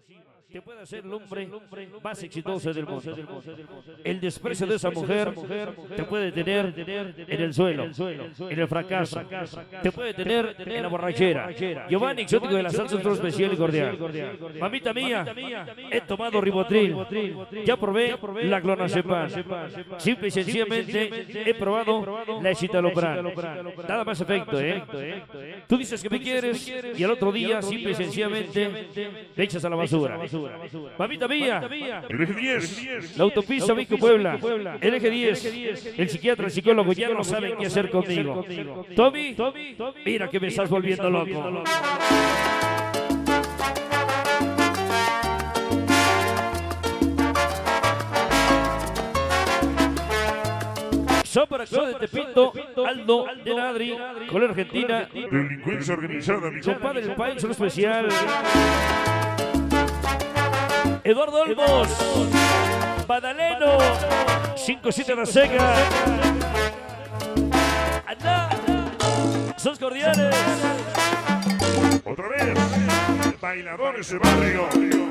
te puede hacer el hombre más exitoso del mundo. El desprecio de esa mujer te puede tener en el suelo, en el fracaso, te puede tener en la borrachera. Giovanni, exótico de la salsa, otro especial y cordial. Mamita mía, he tomado ribotril, ya probé la clonazepam. Simple y sencillamente he probado la escitalopram. Nada más efecto, Tú dices que me quieres y al otro día, simple y sencillamente, le echas a la basura. Mamita mía, El eje 10. la autopista México-Puebla, el eje 10, el psiquiatra, el psicólogo ya no saben qué hacer conmigo. Tommy, mira que me estás volviendo loco. Son para acá de Tepito, Aldo, de Nadri, Color Argentina, Delincuencia organizada, mi compadre del país, un especial. Eduardo Olmos, Badaleno, 5-7 La Seca. Anda, sos cordiales. Otra vez, bailadores de barrio.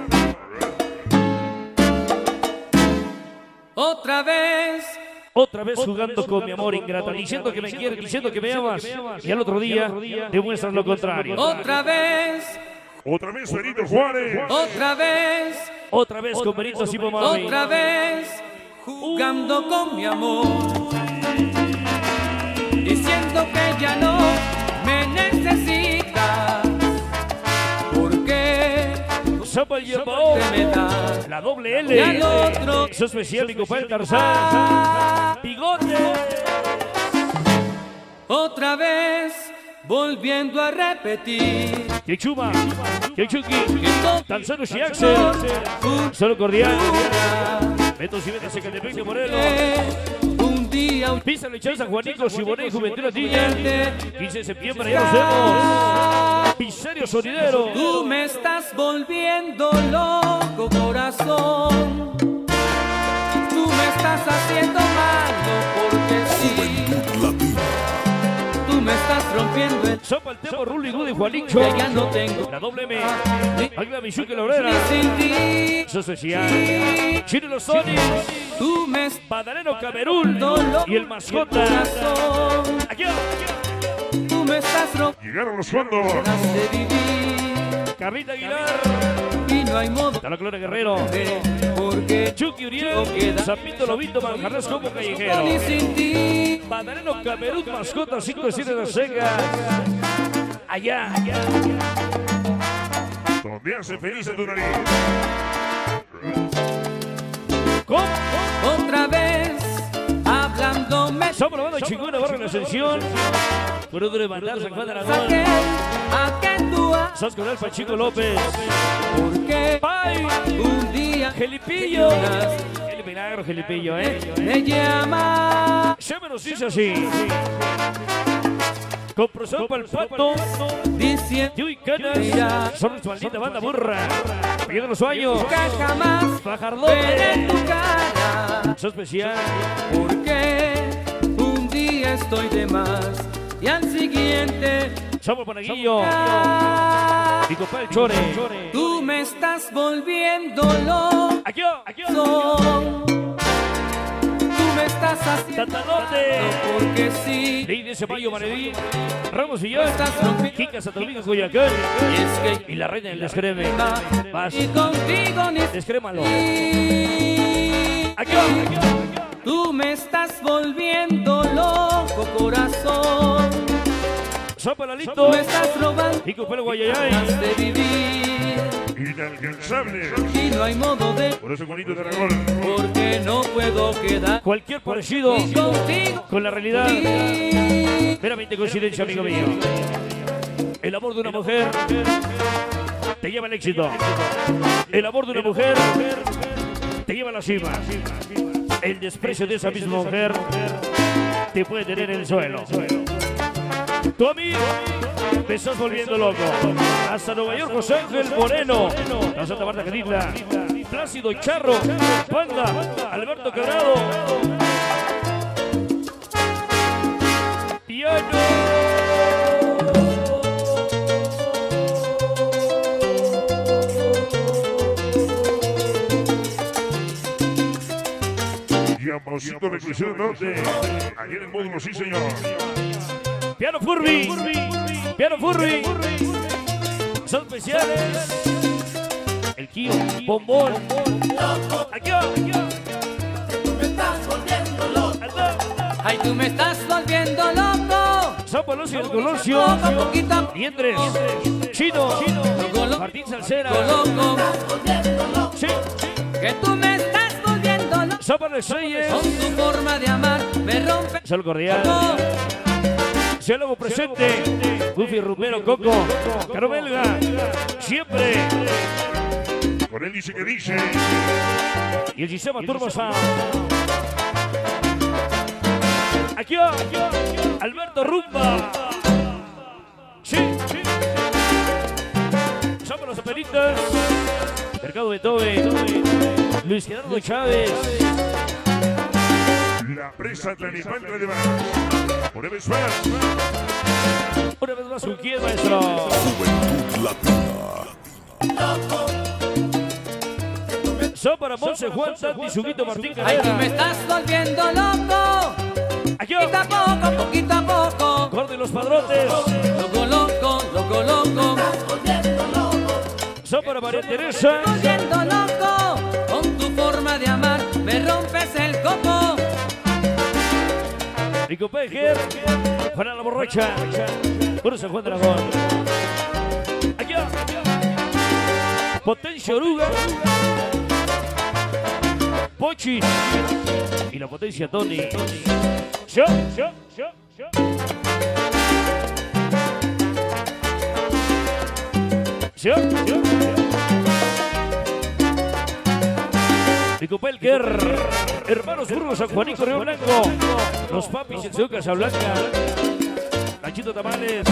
Otra vez jugando con mi amor ingrata, diciendo que me quieres, diciendo que me amas, y al otro día demuestras lo contrario. Otra vez, Benito Juárez. Otra vez con Benito Simón Mami. otra vez, jugando con mi amor, diciendo que ya no me necesitas, porque Sopa el hierbo, te me das. la doble Y al L. otro, Eso especial, mi compadre Tarzán. Bigote. otra vez, volviendo a repetir Chichuma, Chichuki, que todo Tanzano y Axel. Solo cordial. Beto Civeta, Secatepec de Morelos. un día Pisa Lechal, San Juanico, Siboney, Juventud Latilla. 15 de septiembre, ya nos vemos. Pisario Sonidero. tú me estás volviendo loco, corazón. Tú me estás haciendo malo porque sí. Tú me estás rompiendo el Sopa el Temo, Rulo y Gude, Juanicho. que ya no tengo La doble M. ni Águila Michuque, la Obrera. sin ti. Eso especial. Chino y los Sonis. Tú me estás Badaleno, Camerún. loco, Y el mascota. corazón. Aquí. Tú me estás rompiendo Llegaron los fondos. de vivir Carlita Aguilar. y no hay modo Está la Clora Guerrero. de porque Chucky Uriel. Zapito Lobito, Manjarres como callejero. ni sin ti. Badaleno, Camerún, mascota, 5-7 de la Seca. Allá. Donde hace feliz en tu nariz. ¿Cómo? Otra vez hablándome Somos la banda chingona, barra la Ascensión. Puro de mandar, San Juan de la aquel, Noa. aquel tú Sos con el Pachico López. porque ¡Pay! un día Gelipillo. El milagro, Gelipillo, me llama Se me nos dice así. Con profesor para el pato. diciendo Yui Canas. Son nuestra maldita banda burra. Pidiendo los sueños. que jamás veré Fajardote. tu cara, Eso especial. porque un día estoy de más y al siguiente Somos Panaguillo. Mi compadre Chore. tú me estás volviendo loco. Aquí, aquí. Tú me estás haciendo Tatanote. porque sí. Ley de ese Mayo Maredí. Ramos Villán. Estás rompiendo. Kika Santodomingo Coyacán. Y es que Y la reina del descreme. Vas. y contigo ni Descrémalo. aquí. Aquí, aquí. Tú me estás volviendo loco, corazón. Sopa Tú Lalito. me estás robando Y Copelo Guayayay. ganas de vivir Inalcanzable. y no hay modo de Por eso Juanito de Aragón. porque no puedo quedar Cualquier parecido contigo. con la realidad. Meramente coincidencia, amigo mío. El amor de una mujer te lleva al éxito. El amor de una mujer te lleva a la cima. El desprecio de esa misma mujer te puede tener en el suelo. Tú a mí me estás volviendo loco. Hasta Nueva York, José Ángel Moreno. La Santa Marta Querida. Plácido Charro. Panda. Alberto Quebrado. Piano. Piaposito Reclusión Norte. Aquí en el módulo, sí, señor. Piano Furby. Piano Furby. Son especiales. El Kio, Bombón. Aquí va. Ay, tú me estás volviendo loco. San Palacio del Colosio. Poco a poquito. Liendres. Chino. Loco, Martín Salcera. loco. Sí. Que tú me estás volviendo loco. San Pablo Estrellas. Con tu forma de amar me rompe. Saludo cordial. Cielo presente. Buffy Rumero Coco. Caro Belga. Siempre. Con él dice que dice. Y el sistema Turbo Sound. Aquí va. Alberto Rumba. Sí. Somos los apelitos. Mercado de Tobe. Luis Gerardo Chávez. La presa Tlanepantla de Mar. Una vez más. Una vez más, ¿con quién, maestro? Juventud Latina. Son para Monse Juan Santi Suguito Martín Ay, tú me Carrera. estás volviendo loco. Aquí Poquito a va. poco, poquito a poco. Gordo y los Padrotes. Loco, loco, loco, loco. Son para María Teresa. Volviendo loco. Con tu forma de amar me rompes el coco. Rico Pejer. Para la borracha. Puro San Juan Dragón. Aquí va. Potencia Oruga. Pochi. Y la potencia Tony. Yo. Rico Pelker. Hermanos Burgos, San Juanico, Río Blanco. Los papis en Ciudad Casablanca. Nachito Tamales.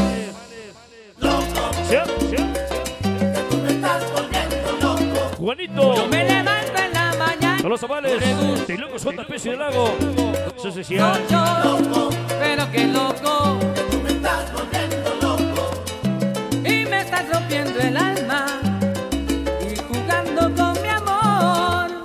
Juanito. Yo me levanto en la mañana. Con los tamales. De locos JP Ciudad del Lago. Social. Loco, pero qué loco. Y me estás rompiendo el alma. Y jugando con mi amor.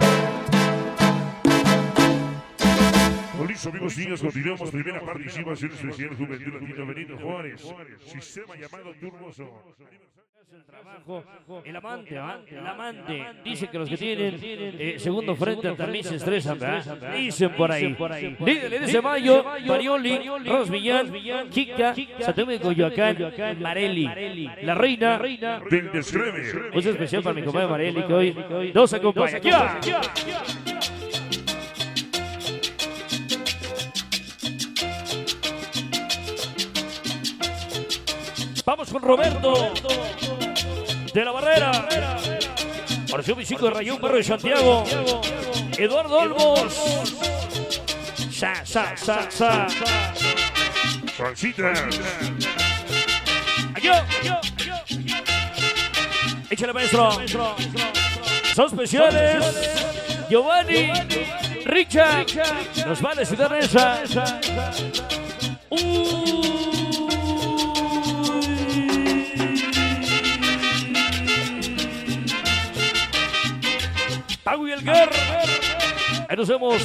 Con listo, amigos y niñas, continuamos. Primera participación especial Juventud Latina Benito Juárez. Sistema llamado Turbo Sound. El trabajo, el amante, ¿va? El amante. Dicen que los que tienen segundo frente también se estresan, ¿verdad? Dicen por ahí. Líder de Mayo, Marioli, Ros Millán, Kika, Santiago de Coyoacán, Mareli, la reina. Del descreme. Un especial para mi compadre Mareli, que hoy nos acompaña. ¡Aquí va! Vamos con Roberto de la Barrera. Apareció mi chico de Rayón, Barrio de Santiago. Eduardo Olmos. Sa. Salsitas. Aquí. Échale, maestro. Son especiales. Giovanni, Richard, los vales Ciudad Neza. Pago y el Guerra. Ahí nos vemos.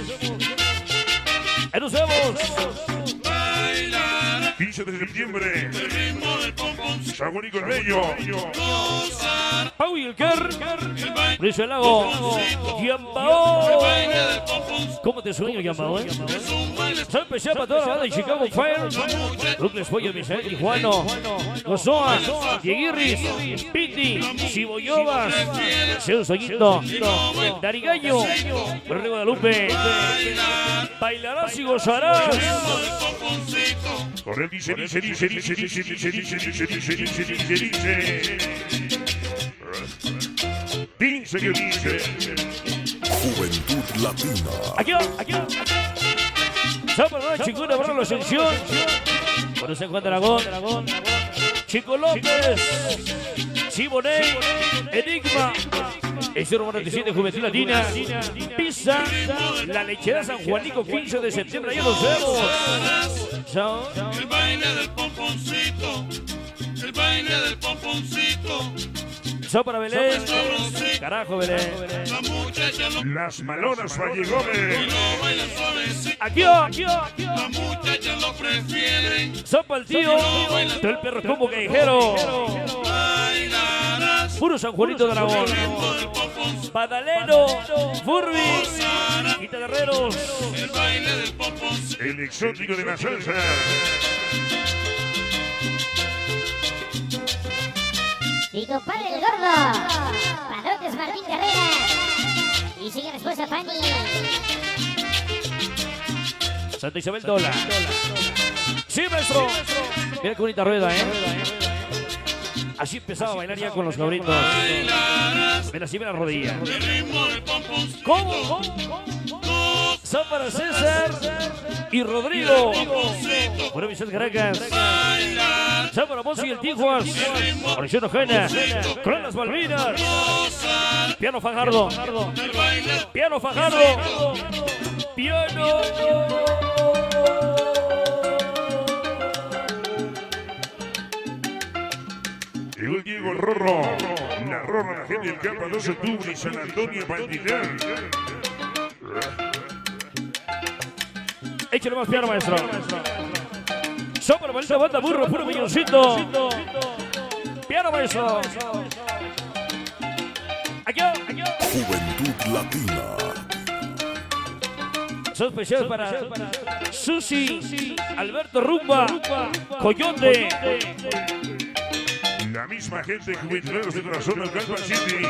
15 de septiembre. San Juanico el Bello. Pau y el Ker, Luis el Lago, Yambao. ¿Cómo te sueño, Yambao, Se empezó para toda la banda de Chicago Fire, Lucas Pollo, Misael, Tijuano, Gozoa, Dieguirris, Piti, Ciboyovas, Zeus Soñito, Darigaño, Perro de Guadalupe. Bailarás y gozarás. Por él dice. Dice que dice. Juventud Latina. Aquí. Sábado, Chingona, Barra la Ascensión. Por San Juan Dragón. Chico López. Siboney. Enigma. El 097 Juventud Latina. Pisa. La Lechera San Juanico, 15 de septiembre. Ya nos vemos. Chao. El baile del pomponcito. El baile del pomponcito. Chao para Belén. Carajo, veré. Las malonas Valle Gómez. Aquí, sopa el tío, todo el perro como callejero. Puro San Juanito de Aragón. Padaleno, Furby, Quita de Herreros. El exótico de la salsa. Y compadre el gordo, Padrotes Martín Carrera. Y sigue después a Pani. Santa Isabel Dola. Sí, maestro. Mira qué bonita rueda, Así empezaba a bailar ya con los cabritos. Mira, así me la rodilla. ¿Cómo? Son para César y Rodrigo. Bueno, Vicente Caracas. Son para Monsi y el Tijuas. Mauricio Ojena. Con las Malvinas. Piano Fajardo. Piano Fajardo. Piano. Llegó el Diego el Rorro. La Rorra, la gente del Campo 2 de octubre y San Antonio Pantitlán. Échale más piano, maestro. Son para Malita Banda Burro, puro milloncito. Piano, maestro. Aquí. Juventud Latina. Son especiales para Susi, Alberto Rumba, Coyote. La misma gente juventuderos de corazón del Calpan City.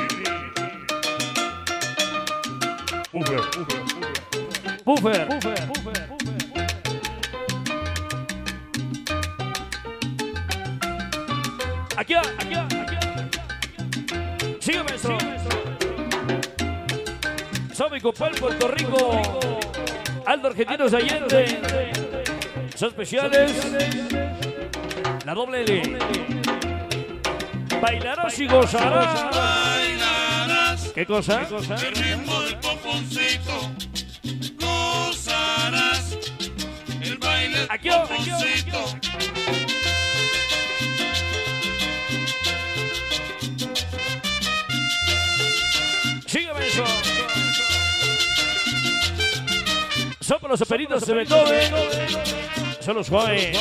Buffer. Aquí. Sigue, maestro. Sabe Copal, Puerto Rico. Aldo Argentinos de Allende. Son especiales. La doble L. Bailarás y gozarás. ¿Qué cosa? El ritmo del poponcito. Gozarás. El baile del Aquí. poponcito. Sígueme eso. Son para los operitos de Beethoven. Son los suaves.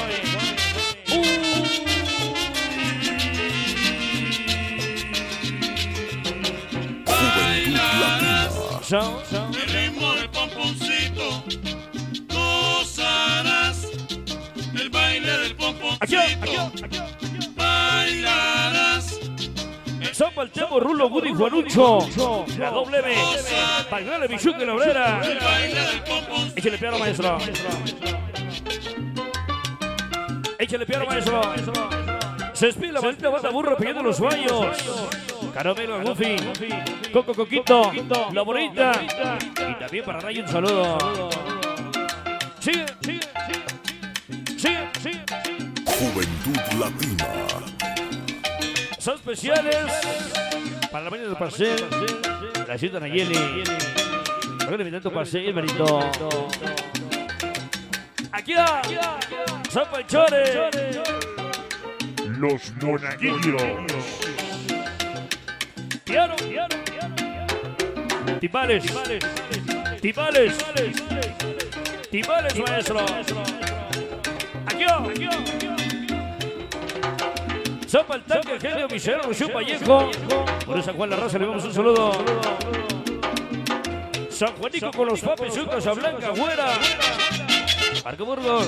El ritmo del pomponcito. Gozarás. El baile del pomponcito. Bailarás. Son para el Temo, Rulo, Woody, Juanucho. La doble B. Pagnale, Bichuque, la obrera. El baile del pomponcito. Échale piano, maestro. Échale piano, maestro. Se despide la maldita Banda Burro pidiendo los sueños. Caramelo, Goofy, Coco Coquito, La Bonita. Y también para Ray un saludo. Sigue. Juventud Latina. Son especiales para la mañana del paseo. La ciudad de Nayeli. Para el tanto paseo, hermanito. Aquí. Son Panchores. Los monaguillos. Piano. Timales, maestro. Aquí. Zapa el tanque, genio Michel, Rochón Vallejo. Por San Juan La Raza le damos un saludo. San Juanico con los papis, Casa Blanca, Güera. Parque Burgos.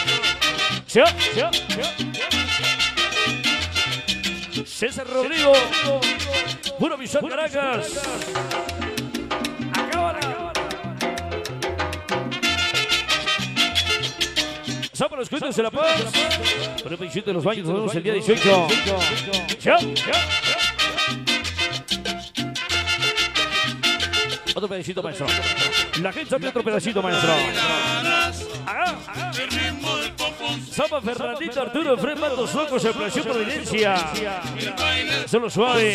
César Rodrigo. Puro Vicente Caracas. Acaban. Son para los cuentos de La Paz. Por el 27 de los baños, nos vemos el día 18. Chao. Otro pedacito, maestro. La gente sabe otro pedacito, maestro. El ritmo del poponcito. Zapa Fernandito, Arturo, Fred, Matos Locos, Operación Providencia. Solo suave.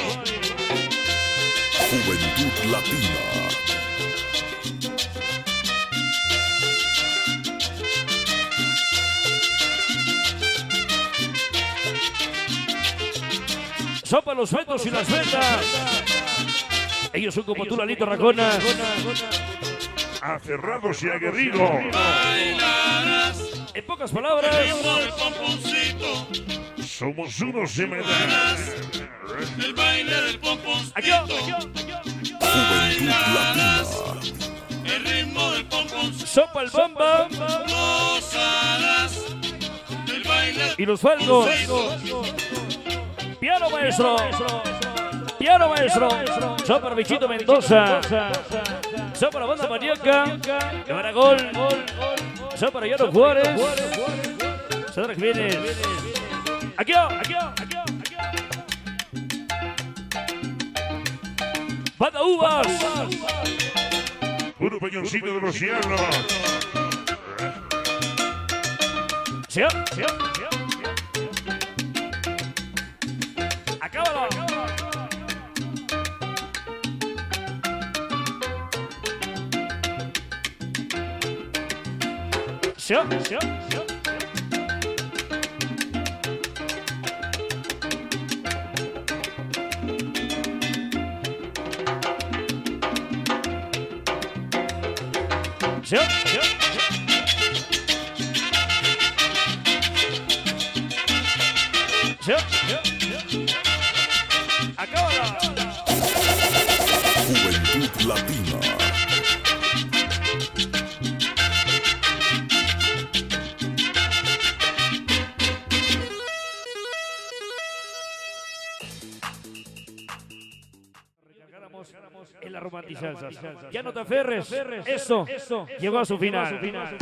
Juventud Latina. Son para los fetos y las ventas. Ellos son como tú, Lalito Racona. Aferrados y aguerridos. Bailarás En pocas palabras, ritmo del pomponcito. Somos unos semanales. El baile del pomponcito. aquí, Juventud Latina. El ritmo del pomponcito. sopa el bomba Gozarás el baile y los falcos. Piano maestro. Piano maestro. Sopa el Bichito Mendoza. Sopa la banda maníaca. De Maragol. Sopa para Llano Juárez. Sandra Jiménez. Aquí, Banda Uvas. Puro peñoncito de los cielos. Sí. Acábalo. Sí. Sí. Acábala. Juventud Latina. En la romantización. Ya no te aferres. Esto llegó a su final.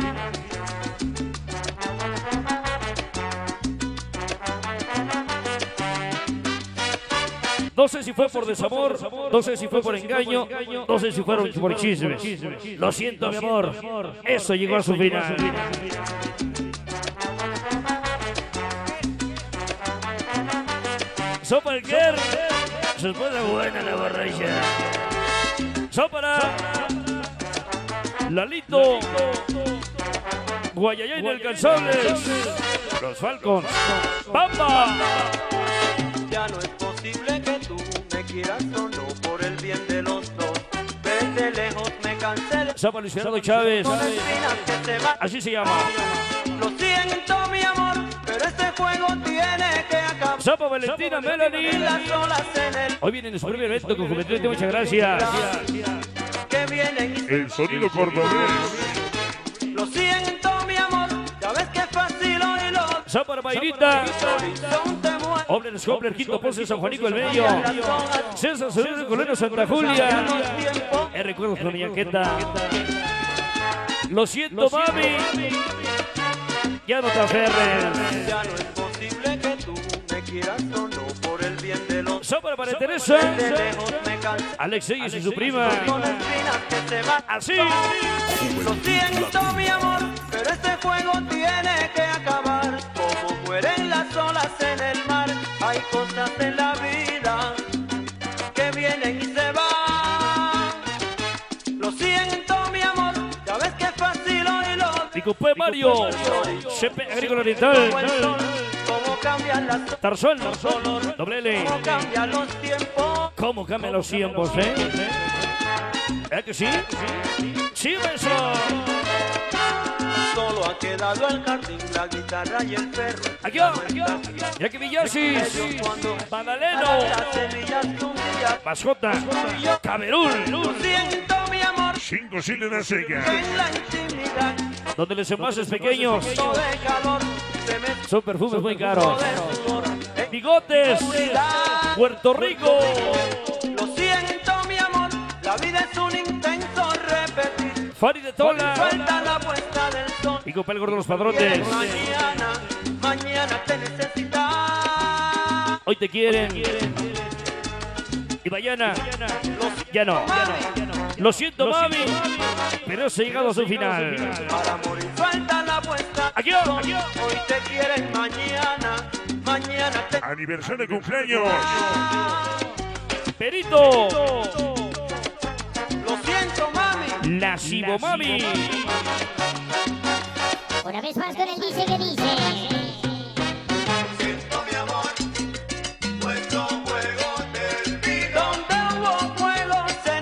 No sé si fue por desamor, no sé si fue por engaño, no sé si fueron por chismes. Lo siento, mi amor. Eso llegó a su final. Sopa el Ker. Se puede buena la borracha. Sopa Lalito. Guayayay inalcanzables. Los Falcons. ¡Bamba! Ya no es posible que tú me quieras solo por el bien de los dos. Desde lejos me cansé de Sopa Luis Fernando Chávez. con espinas que se van. Así se llama. Lo siento, mi amor, pero este juego tiene que acabar. Sopa Valentina Melanie. Las olas en el Hoy viene en su primer evento con Juventud. Muchas gracias. que vienen y El sonido cordobés. lo siento, mi amor, sabes que es fácil oírlo. Sopa Mayrita. Horizonte muere. Obler Scobler, Quinto Ponce, San Juanico el Bello. César Severo, Coleno, Santa Julia. Recuerdos con Yaqueta. Lo siento, mami. Ya no te aferres. Ya no es posible que tú me quieras solo por el bien de los dos. Sopa para Teresa. De lejos me cansé Alex Reyes y su prima. con espinas que se van. Así. Lo Juventud siento, Latina. mi amor, pero este juego tiene que acabar. Como mueren las olas en el mar, hay cosas en la vida que vienen y se van. Lo siento, mi amor, ya ves que es fácil oírlo. Ticupé Mario. Chepe Agrícola Oriental. Como el sol, cómo cambian las Tarzón. Doble L. cómo cambian los tiempos. ¿Cómo cambian los tiempos, ¿Eh que sí? Sí, beso. Solo ha quedado el jardín, la guitarra y el perro. Aquí, ya que Villasis. Magdaleno. Las semillas un día. Mascota. Camerún. Lo siento, mi amor, 5 sílenas secas. en la intimidad. Donde los envases pequeños Todo de calor, se me son perfumes muy caros. de sudor. Bigotes. Seguridad. Puerto Rico. Lo siento, mi amor, la vida es un intenso repetir. Fari de Tola. Falta la puesta del sol. Y Copel Gordo los Padrones. Mañana te necesita. Hoy te quieren. Y mañana. Ya no. Lo siento, mami. Pero se ha llegado a su final. Para morir falta la puesta Aquí, del sol. aquí. Hoy te quieren, mañana te Aniversario de cumpleaños. Perito. Lo siento, mami. La Cibo Mami. Una vez más con el dice que dice. Siento, mi amor, nuestro juego terminó. Donde hubo fuego se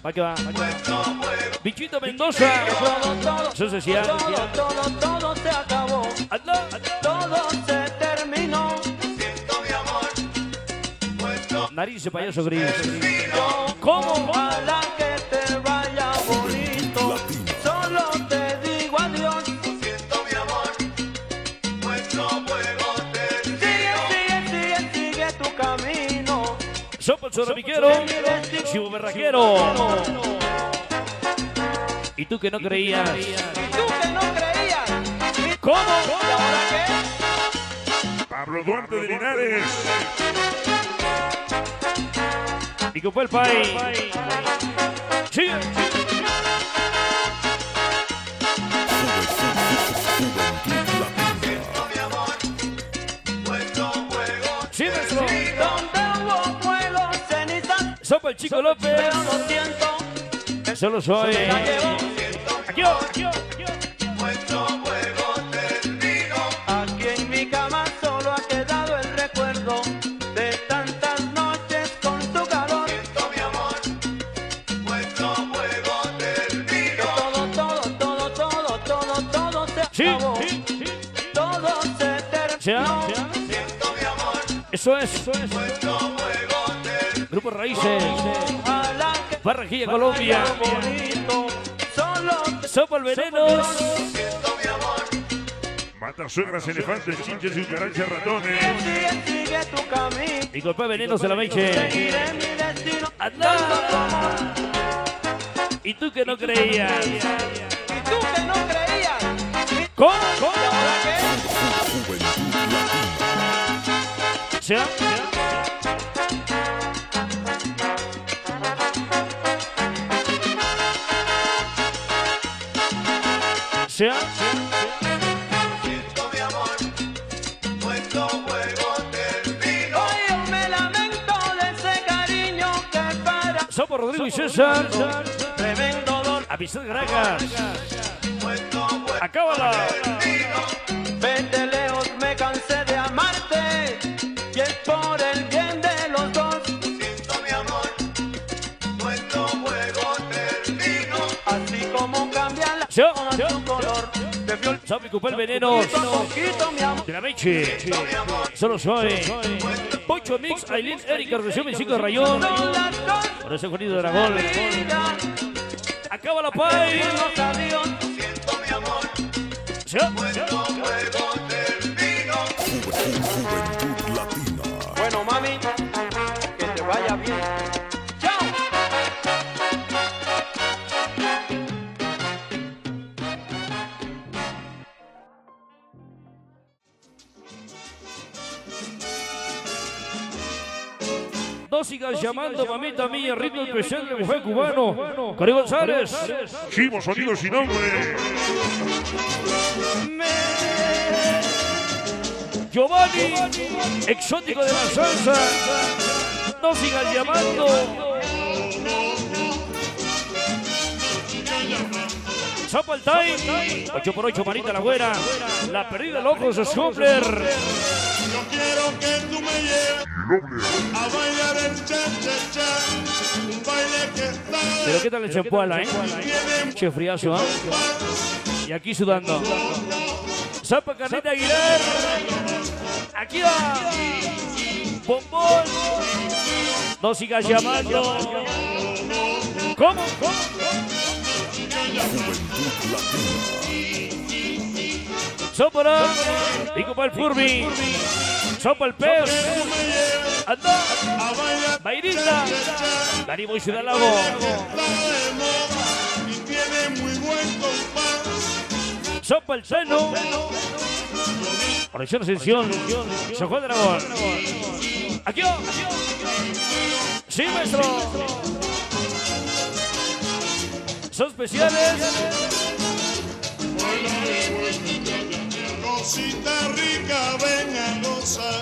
Va que va. Bichito Mendoza. Eso se decía. Todo se acabó. Anda. Todo se terminó. Nariz de payaso gris. ¿Cómo? Ojalá que te vaya bonito. Solo te digo adiós. Sigue tu camino. Sopa el zoramiquero. Chivo berraquero. ¿Y tú que no creías? Tú que no creías. ¿Cómo? ¿Y ahora qué? Pablo Duarte de Linares. Y que fue el país. Sigue. Sí, maestro. Donde hubo fuego, cenizas. Sopa el Chico López. Pero lo siento. Solo soy. La llevo. Aquí yo. Aquí en mi cama solo ha quedado el recuerdo de tantas noches con tu calor. Todo se Sí, acabó. sí, sí. Todo se terminó. Eso es. Grupo Raíces. Ojalá que Barranquilla, Colombia. vaya bonito. Solo Sopa el Venenos. Mata suegras, elefantes, chinches y cucarachas, ratones. sigue tu camino. Y golpea Venenos de la Meche. Seguiré mi destino. ¡Anda! ¿Y tú que no creías? Y tú que no creías. ¿Cómo? ¿Y ahora qué? Juventud Latina. ¿Será? ¿Será? Hoy yo me lamento de ese cariño que para Sopa Rodrigo y César. tremendo dolor. Amistad Gragas. Acábala. Vete lejos, me cansé de amarte. Y es por el bien de los dos. Así como cambian las ¿Será? cosas, su color. De viol- Sopa y Cupel Venenos. poquito a poquito, mi amor. De la Meche. Solo soy. Pocho Mix, Aileen, Erika, Rocío, 25 de Rayón. Son las cosas Por ese Juanito de Aragón. de la vida. Acaba la pay. Los adiós. ¿Será? Juventud Latina. Bueno, mami, que te vaya bien. ¡Chao! Dos sigas llamando, mamita mía, ritmo especial de mujer cubano. Cari González. Chivo, sonido sin nombre. Giovanni, exótico de la salsa. No sigas llamando. Sopa el time. 8x8, manita la güera. La perdida del ojo, Schumpler. Yo quiero que tú me lleves a bailar el cha-cha-cha. Un baile que está Pero qué tal el champuala, Che friazo, ¿ah? Y aquí sudando. Sopa Carlita Aguilar. Aquí va. Bombón. No sigas llamando. ¿Cómo? Juventud Latina. Sopara. Digo para el Furby. Sopa el pez. Anda. Bairita. Darimo y Ciudad Lago. y tiene muy buen compás. Sopa el seno. Proyección Ascensión. San Juan de Aragón. Aquí va. Sí, maestro. Son especiales. Cosita rica, ven a gozar.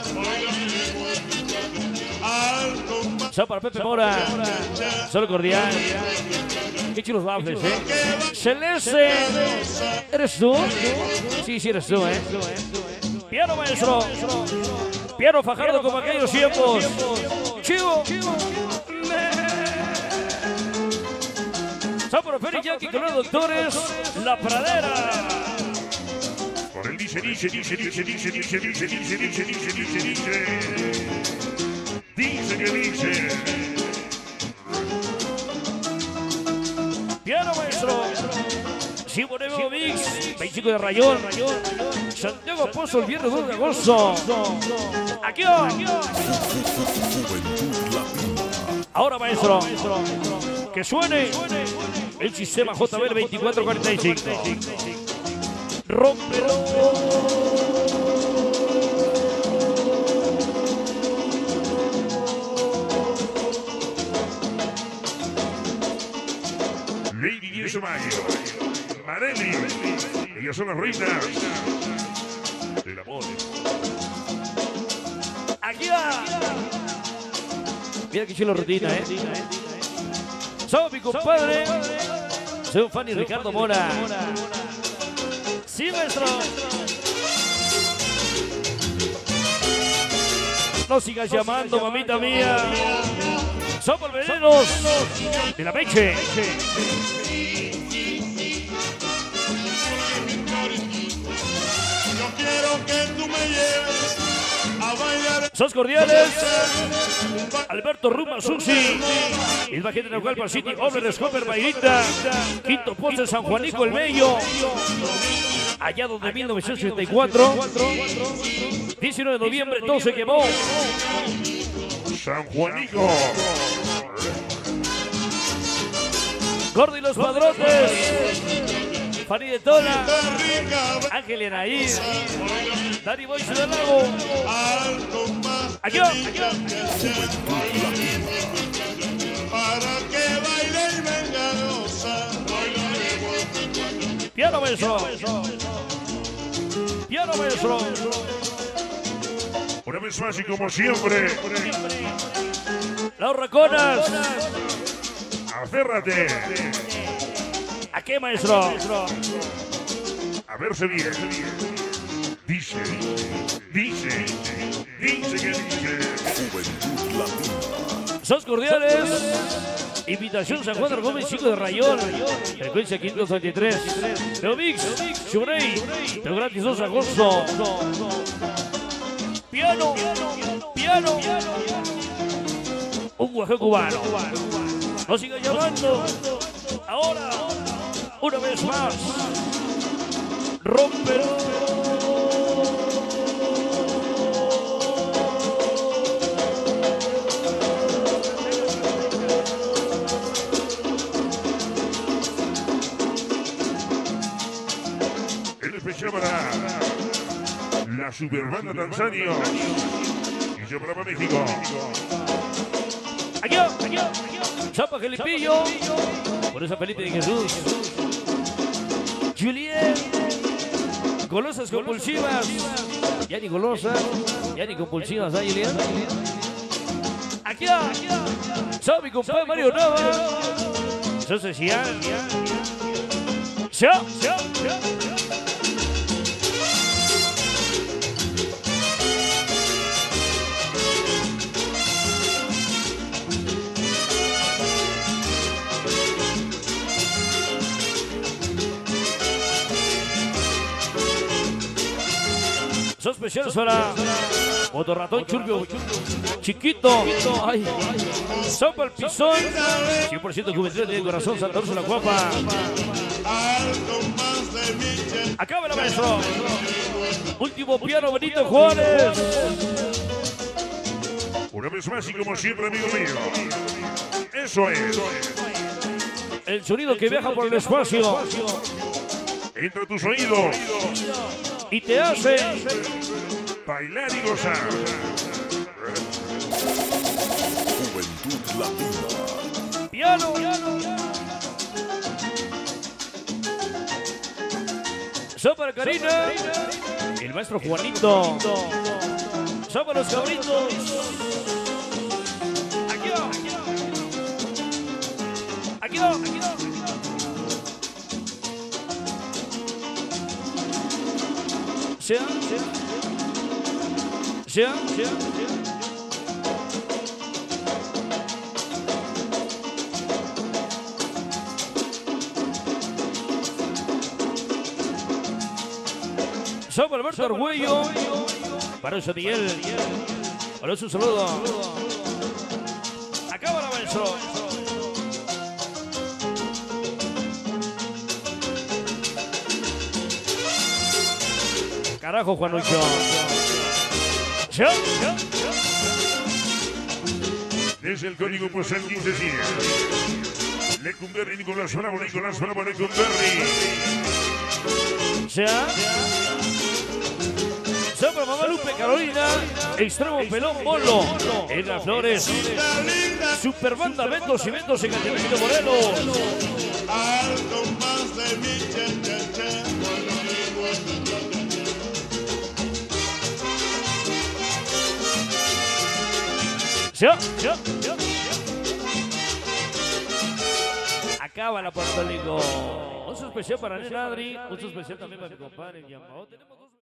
Al compás. Sopa Pepe Mora. Solo cordial. Qué chulos waffles, Celeste. ¿Eres tú? Sí, sí eres tú, Piano, maestro. Piano Fajardo como aquellos tiempos. Chivo. Somos Félix Yankee con los doctores La Pradera. Por el dice. Dice que dice. Piano maestro. Simoneo Mix, 25 de Rayón. Santiago Pozo el viernes 2 de agosto. Aquí va. Ahora maestro. Que suene el sistema JBL 2445. Rómpelo. Lady Guillermo Marelli. Ellas son las reinas del amor. Aquí va. Mira que chulo rutina, Soy mi compadre. Soy un fan de Ricardo Mora. Sí, maestro. No sigas llamando, mamita mía. Somos venenos de la Meche. Yo quiero que tú me lleves a bailar. Sos cordiales. Alberto Ruma Susi. El bajete de Naucalpan City. Over Scopper Bailita. Quinto poste San Juanico el Bello. Allá donde 1984. 19 de noviembre todo se quemó. San Juanico. Gordo y los Padrotes. Fanny de Tola. Ángel Enaír. Dani Boy del Lago. Aquí va. Para que baile y venga a gozar. Piano maestro. Piano maestro. Una vez más y como siempre. Las Raconas. Aférrate. ¿A qué maestro? A verse bien. Dice que dice. Juventud Latina. Sos cordiales. Invitación San Juan de Gómez, 5 de Rayón. Frecuencia 523. Neomix, Churey. Pero gratis 2 de agosto. Piano. Un guajeo cubano. No siga llamando. Ahora, una vez más. Rómpelo. En especial para la Superbanda Tanzania y yo para México. Aquí va. Chapa Gelipillo. Por esa Felipe de Jesús. Juliet. Golosas compulsivas. Ya ni golosas. Ya ni compulsivas, ¿ah, Juliet? Aquí va. Soy mi compadre Mario Nava. Soy social. Ya. Son especiales para Motorratón Churbio Chiquito. Ay. Sopa el Pisón. 100% juventud de corazón. Santa Úrsula Guapa. Acaba la maestro. Último piano Benito Juárez. Una vez más y como siempre, amigo mío. Eso es. El sonido que viaja por el espacio. Entra tus oídos. Y te hace Bailar y gozar. Juventud Latina. piano. Son para Karina. El maestro Juanito. Son para los cabritos. Aquí va. Aquí va. Sea. San Alberto Arguello. Para eso Miguel. Para eso un saludo. Acaba la maestro. Carajo, Juanucho. ¿Ya? Desde el código postal 1510. Lecumberri, Nicolás Bravo, Lecumberri. ¿Ya? Sopra Mamalupe, Carolina. Extremo Pelón, Molo. Edgar Flores. Superbanda Ventos y Ventos en Categoría Morelos. Algo más de mi che. ¿Ya? Acaba la Puerto Rico. Un especial para Nel Adri, un especial también para mi compadre.